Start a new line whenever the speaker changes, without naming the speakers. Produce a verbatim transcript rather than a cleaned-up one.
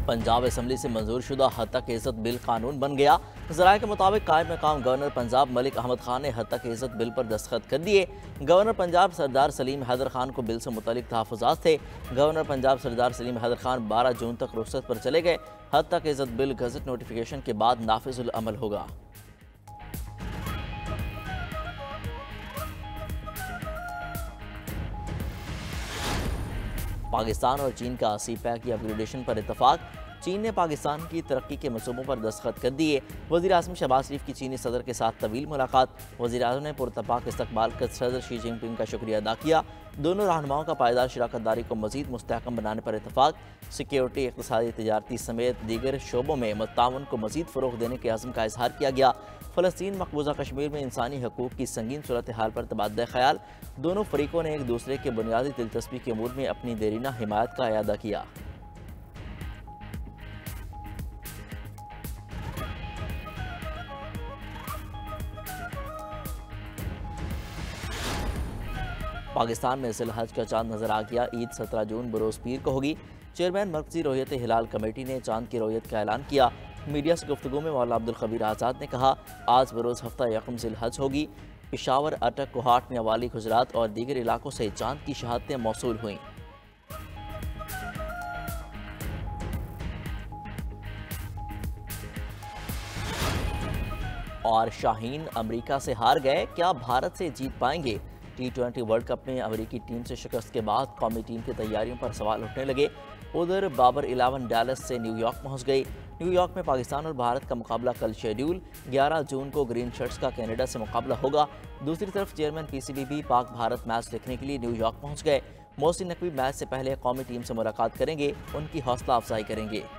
Punjab assembly से मंजूर शुदा हद तक इज्जत बिल कानून बन गया। ज़राए के मुताबिक कायम मकाम गवर्नर पंजाब मलिक अहमद खान ने हद तक इज्जत बिल पर दस्तखत कर दिए। गवर्नर पंजाब सरदार सलीम हैदर खान को बिल से मुतल्लिक तहफ़्फ़ुज़ात थे। गवर्नर पंजाब सरदार सलीम हैदर खान बारह जून तक रुख्सत पर चले गए। हद तक इज्जत बिल गज़ट नोटिफिकेशन के बाद नाफिजुल अमल होगा। पाकिस्तान और चीन का सी पैक की अपग्रेडेशन पर इतफाक। चीन ने पाकिस्तान की तरक्की के मनसूबों पर दस्तखत कर दिए। वज़ीर आज़म शहबाज शरीफ की चीनी सदर के साथ तवील मुलाकात। वज़ीर आज़म ने पुरतपाक इस्तकबाल कर सदर शी जिनपिंग का शुक्रिया अदा किया। दोनों रहनुमाओं का पायदार शराकत दारी को मज़ीद मुस्तहकम बनाने पर इतफाक। सिक्योरिटी, इक़्तिसादी, तिजारती समेत दीगर शोबों में ताउन को मज़ीद फ़रोग़ देने के अज़्म का इजहार किया गया। फ़लस्तीन मकबूजा कश्मीर में इंसानी हकूक़ की संगीन सूरत हाल पर तबादला ख्याल। दोनों फरीकों ने एक दूसरे के बुनियादी दिलचस्पी के अमूर में अपनी देरीना हिमायत का अयादा किया। पाकिस्तान में ज़िल हज का चांद नजर आ गया। ईद सत्रह जून बरोज़ पीर को होगी। चेयरमैन मरकज़ी रोयत हिलाल कमेटी ने चांद की रोयत का ऐलान किया। मीडिया से गुफ्तगू में मौलाना अब्दुल खबीर आज़ाद ने कहा, आज बरोज़ हफ्ता यकम ज़िल हज होगी। पेशावर, अटक, कोहाट, मियांवाली, गुजरात और दीगर इलाकों से चांद की शहादतें मौसूल हुईं। और शाहीन अमेरिका से हार गए, क्या भारत से जीत पाएंगे? टी ट्वेंटी वर्ल्ड कप में अमेरिकी टीम से शिकस्त के बाद कौमी टीम की तैयारियों पर सवाल उठने लगे। उधर बाबर इलेवन डैलस से न्यूयॉर्क पहुंच गई। न्यूयॉर्क में पाकिस्तान और भारत का मुकाबला कल शेड्यूल। ग्यारह जून को ग्रीन शर्ट्स का कनाडा से मुकाबला होगा। दूसरी तरफ चेयरमैन पीसीबी भी पाक भारत मैच देखने के लिए न्यूयॉर्क पहुंच गए। मोहसिन नकवी मैच से पहले कौमी टीम से मुलाकात करेंगे, उनकी हौसला अफजाई करेंगे।